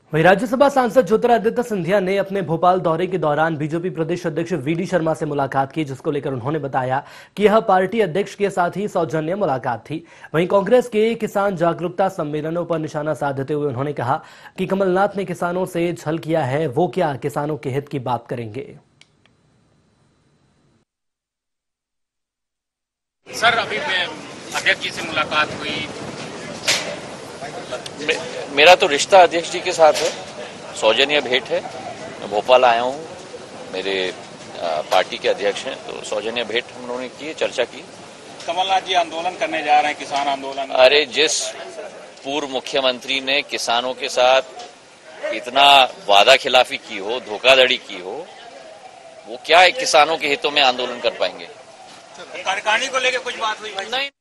वहीं राज्यसभा सांसद ज्योतिरादित्य सिंधिया ने अपने भोपाल दौरे के दौरान बीजेपी प्रदेश अध्यक्ष वीडी शर्मा से मुलाकात की, जिसको लेकर उन्होंने बताया कि यह पार्टी अध्यक्ष के साथ ही सौजन्य मुलाकात थी। वहीं कांग्रेस के किसान जागरूकता सम्मेलनों पर निशाना साधते हुए उन्होंने कहा कि कमलनाथ ने किसानों से छल किया है, वो क्या किसानों के हित की बात करेंगे। सर, अभी अध्यक्ष जी से मुलाकात हुई। मेरा तो रिश्ता अध्यक्ष जी के साथ है, सौजन्य भेंट है। मैं भोपाल आया हूँ, मेरे पार्टी के अध्यक्ष हैं, तो सौजन्य भेंट हम लोगों ने की, चर्चा की। कमलनाथ जी आंदोलन करने जा रहे हैं, किसान आंदोलन। अरे, जिस पूर्व मुख्यमंत्री ने किसानों के साथ इतना वादा खिलाफी की हो, धोखाधड़ी की हो, वो क्या है किसानों के हितों में आंदोलन कर पाएंगे? कार्यकारिणी को लेकर कुछ बात हुई? नहीं।